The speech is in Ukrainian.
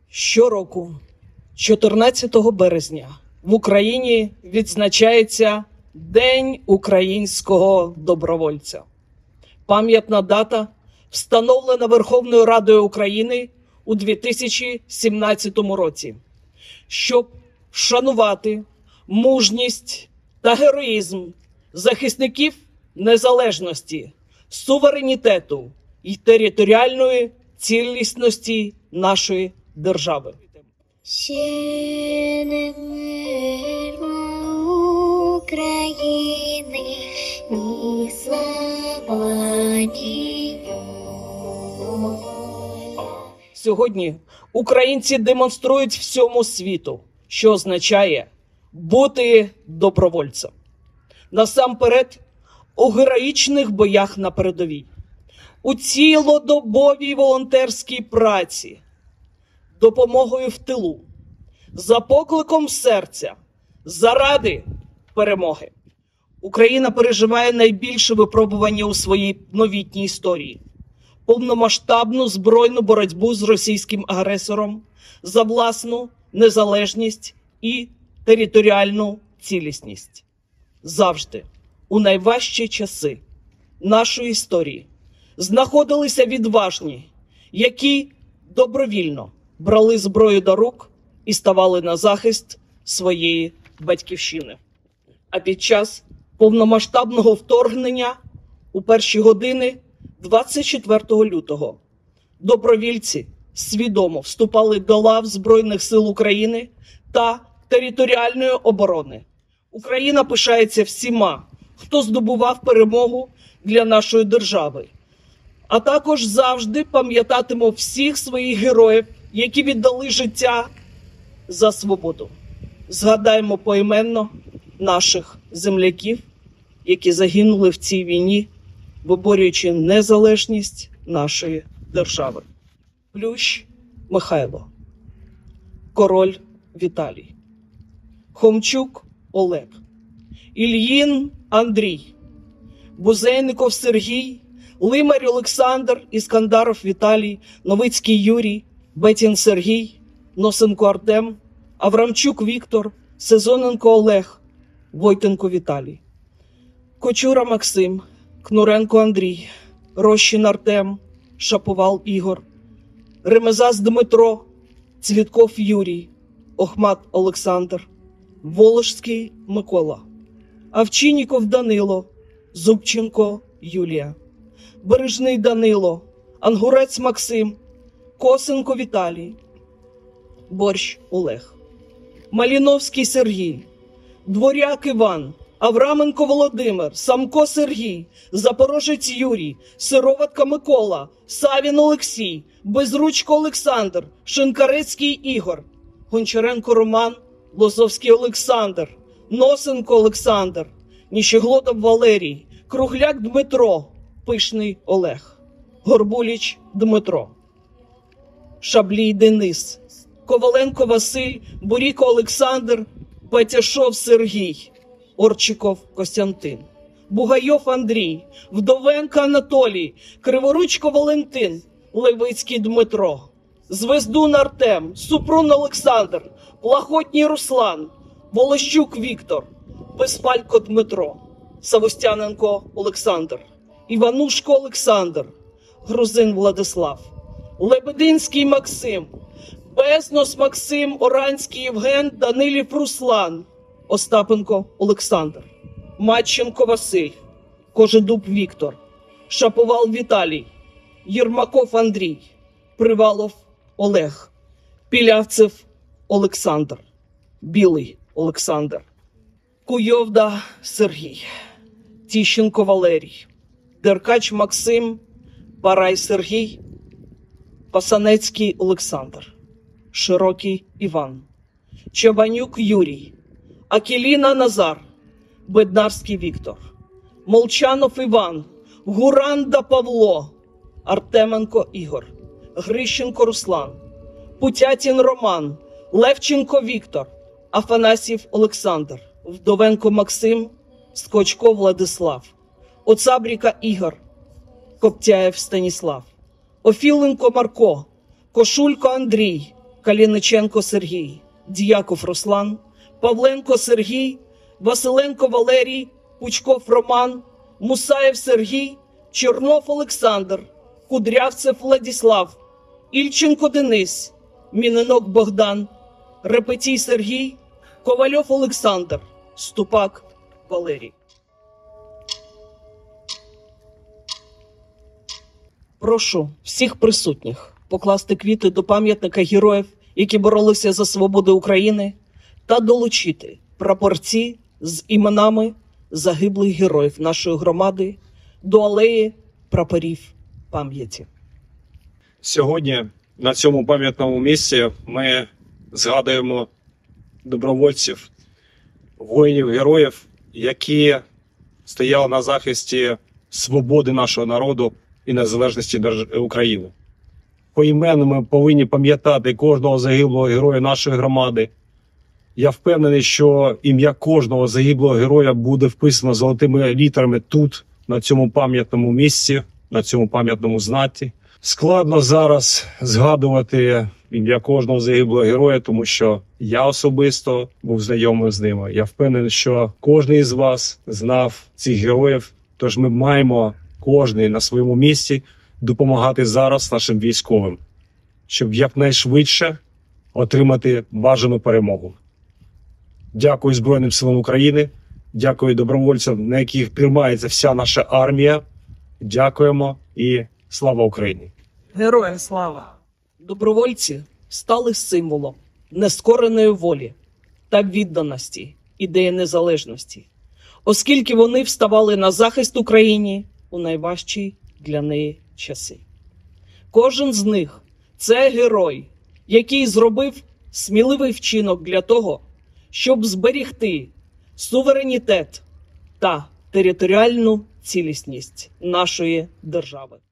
Щороку, 14 березня, в Україні відзначається День українського добровольця. Пам'ятна дата встановлена Верховною Радою України у 2017 році, щоб вшанувати мужність та героїзм захисників незалежності, суверенітету і територіальної цілісності нашої держави. Ще не вмерла України, ні слава, ні воля. Сьогодні українці демонструють всьому світу, що означає бути добровольцем. Насамперед, у героїчних боях на передовій, у цілодобовій волонтерській праці, допомогою в тилу, за покликом серця, заради перемоги. Україна переживає найбільше випробування у своїй новітній історії – повномасштабну збройну боротьбу з російським агресором за власну незалежність і територіальну цілісність. Завжди, у найважчі часи нашої історії, знаходилися відважні, які добровільно брали зброю до рук і ставали на захист своєї батьківщини. А під час повномасштабного вторгнення у перші години 24 лютого добровільці свідомо вступали до лав Збройних сил України та територіальної оборони. Україна пишається всіма, хто здобував перемогу для нашої держави, а також завжди пам'ятатимемо всіх своїх героїв, які віддали життя за свободу. Згадаємо поіменно наших земляків, які загинули в цій війні, виборюючи незалежність нашої держави. Плющ Михайло, Король Віталій, Хомчук Олег, Ільїн Андрій, Бузейников Сергій, Лимар Олександр, Іскандаров Віталій, Новицький Юрій, Бетін Сергій, Носенко Артем, Аврамчук Віктор, Сезоненко Олег, Войтенко Віталій, Кочура Максим, Кнуренко Андрій, Рощин Артем, Шаповал Ігор, Ремезас Дмитро, Цвітков Юрій, Охмат Олександр, Волошський Микола, Овчинніков Данило, Зубченко Юлія, Бережний Данило, Ангурець Максим, Косенко Віталій, Борщ Олег, Маліновський Сергій, Дворяк Іван, Авраменко Володимир, Самко Сергій, Запорожець Юрій, Сироватка Микола, Савін Олексій, Безручко Олександр, Шинкарецький Ігор, Гончаренко Роман, Лозовський Олександр, Носенко Олександр, Ніщеглотов Валерій, Кругляк Дмитро, Пишний Олег, Горбуліч Дмитро, Шаблій Денис, Коваленко Василь, Буріко Олександр, Петяшов Сергій, Орчиков Костянтин, Бугайов Андрій, Вдовенко Анатолій, Криворучко Валентин, Левицький Дмитро, Звездун Артем, Супрун Олександр, Плахотній Руслан, Волощук Віктор, Безпалько Дмитро, Савостяненко Олександр, Іванушко Олександр, Грузин Владислав, Лебединський Максим, Безнос Максим, Оранський Євген, Данилів Руслан, Остапенко Олександр, Матченко Василь, Кожедуб Віктор, Шаповал Віталій, Єрмаков Андрій, Привалов Олег, Пілявцев Олександр, Білий Олександр, Куйовда Сергій, Тіщенко Валерій, Деркач Максим, Парай Сергій, Пасанецький Олександр, Широкий Іван, Чабанюк Юрій, Акеліна Назар, Беднарський Віктор, Молчанов Іван, Гуранда Павло, Артеменко Ігор, Грищенко Руслан, Путятін Роман, Левченко Віктор, Афанасьєв Олександр, Вдовенко Максим, Скочко Владислав, Оцабріка Ігор, Коптяєв Станіслав, Офіленко Марко, Кошулько Андрій, Каліниченко Сергій, Дьяков Руслан, Павленко Сергій, Василенко Валерій, Пучков Роман, Мусаєв Сергій, Чернов Олександр, Кудрявцев Владислав, Ільченко Денис, Мінинок Богдан, Репетій Сергій, Ковальов Олександр, Ступак Валерій. Прошу всіх присутніх покласти квіти до пам'ятника героїв, які боролися за свободу України, та долучити прапорці з іменами загиблих героїв нашої громади до алеї прапорів пам'яті. Сьогодні на цьому пам'ятному місці ми згадуємо добровольців, воїнів-героїв, які стояли на захисті свободи нашого народу і незалежності України. Поіменно ми повинні пам'ятати кожного загиблого героя нашої громади. Я впевнений, що ім'я кожного загиблого героя буде вписано золотими літерами тут, на цьому пам'ятному місці, на цьому пам'ятному знаці. Складно зараз згадувати ім'я кожного загиблого героя, тому що я особисто був знайомий з ними. Я впевнений, що кожен із вас знав цих героїв, тож ми маємо кожен на своєму місці допомагати зараз нашим військовим, щоб якнайшвидше отримати бажану перемогу. Дякую Збройним силам України, дякую добровольцям, на яких тримається вся наша армія. Дякуємо і слава Україні! Героям слава! Добровольці стали символом нескореної волі та відданості ідеї незалежності, оскільки вони вставали на захист Україні у найважчі для неї часи. Кожен з них – це герой, який зробив сміливий вчинок для того, щоб зберегти суверенітет та територіальну цілісність нашої держави.